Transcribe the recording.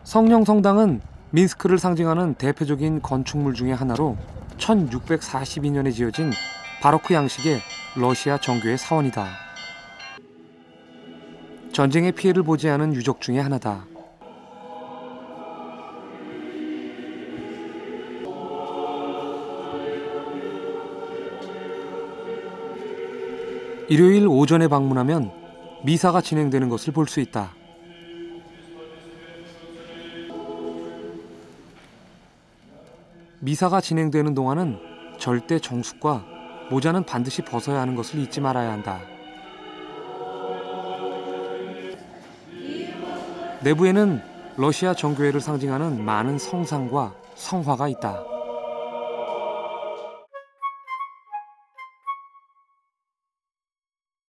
성령 성당은 민스크를 상징하는 대표적인 건축물 중의 하나로 1642년에 지어진 바로크 양식의 러시아 정교의 사원이다. 전쟁의 피해를 보지 않은 유적 중의 하나다. 일요일 오전에 방문하면 미사가 진행되는 것을 볼 수 있다. 미사가 진행되는 동안은 절대 정숙과 모자는 반드시 벗어야 하는 것을 잊지 말아야 한다. 내부에는 러시아 정교회를 상징하는 많은 성상과 성화가 있다.